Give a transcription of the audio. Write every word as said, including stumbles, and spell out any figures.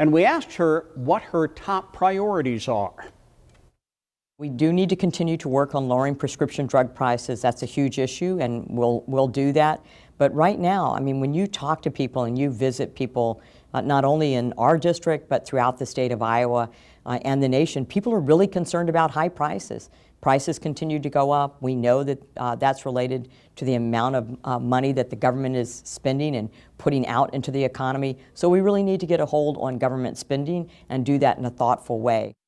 and we asked her what her top priorities are. We do need to continue to work on lowering prescription drug prices. That's a huge issue, and we'll, we'll do that. But right now, I mean, when you talk to people and you visit people, uh, not only in our district, but throughout the state of Iowa uh, and the nation, people are really concerned about high prices. Prices continue to go up. We know that uh, that's related to the amount of uh, money that the government is spending and putting out into the economy. So we really need to get a hold on government spending and do that in a thoughtful way.